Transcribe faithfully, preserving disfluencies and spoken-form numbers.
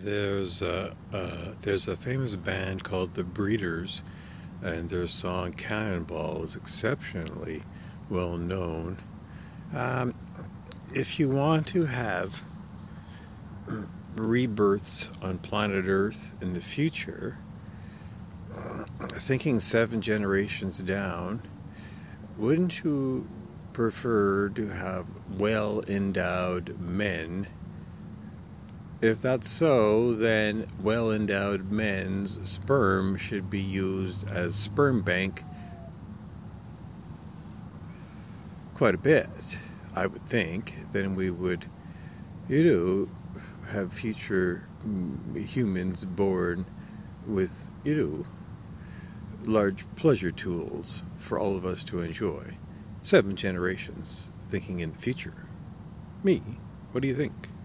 There's a, uh, there's a famous band called the Breeders, and their song Cannonball is exceptionally well known. Um, if you want to have rebirths on planet Earth in the future, thinking seven generations down, wouldn't you prefer to have well-endowed men? If that's so, then well-endowed men's sperm should be used as sperm bank quite a bit, I would think. Then we would, you know, have future humans born with, you know, large pleasure tools for all of us to enjoy. Seven generations thinking in the future. Me, what do you think?